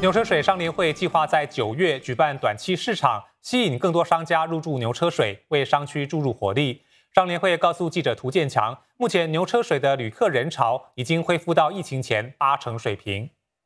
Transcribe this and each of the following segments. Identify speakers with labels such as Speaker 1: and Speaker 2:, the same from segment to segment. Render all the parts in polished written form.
Speaker 1: 牛车水商联会计划在9月举办短期市场，吸引更多商家入驻牛车水，为商区注入活力。商联会告诉记者涂建强，目前牛车水的旅客人潮已经恢复到疫情前80%水平。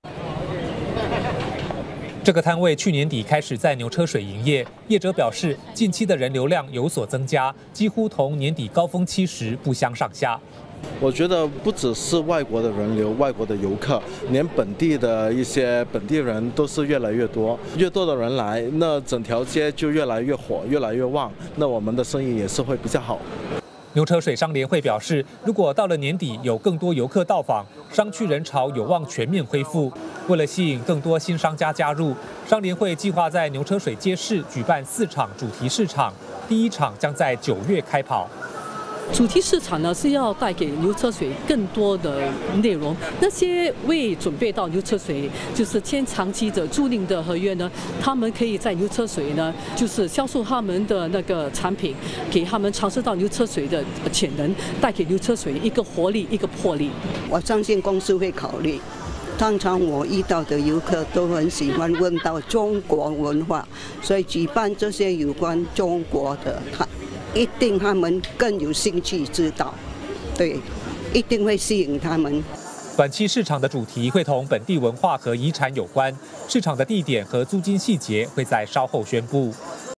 Speaker 1: 这个摊位去年底开始在牛车水营业，业者表示，近期的人流量有所增加，几乎同年底高峰期时不相上下。
Speaker 2: 我觉得不只是外国的人流、外国的游客，连本地的一些本地人都是越来越多。越多的人来，那整条街就越来越火、越来越旺，那我们的生意也是会比较好。
Speaker 1: 牛车水商联会表示，如果到了年底有更多游客到访，商区人潮有望全面恢复。为了吸引更多新商家加入，商联会计划在牛车水街市举办4场主题市场，第1场将在9月开跑。
Speaker 3: 主题市场呢是要带给牛车水更多的内容，那些未准备到牛车水就是签长期的租赁的合约呢，他们可以在牛车水呢就是销售他们的那个产品，给他们尝试到牛车水的潜能，带给牛车水一个活力、一个魄力。
Speaker 4: 我相信公司会考虑。常常我遇到的游客都很喜欢问到中国文化，所以举办这些有关中国的一定他们更有兴趣知道，对，一定会吸引他们。
Speaker 1: 短期市场的主题会同本地文化和遗产有关，市场的地点和租金细节会在稍后宣布。